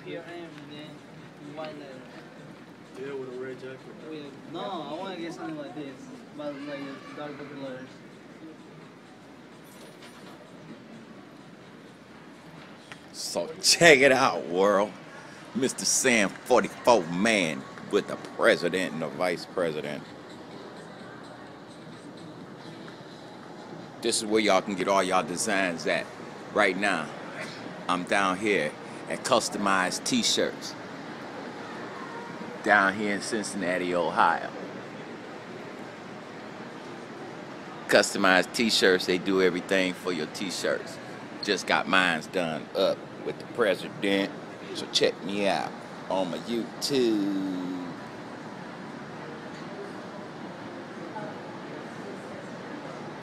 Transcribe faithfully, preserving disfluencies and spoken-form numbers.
here I am then white leather. Yeah, with a red jacket. With, no, I want to get something like this, but like dark purple letters. So check it out, world. Mister San forty-four man with the president and the vice president. This is where y'all can get all y'all designs at right now. I'm down here at Customized T-Shirts down here in Cincinnati, Ohio. Customized T-Shirts, they do everything for your T-shirts. Just got mine done up with the president, so check me out on my YouTube.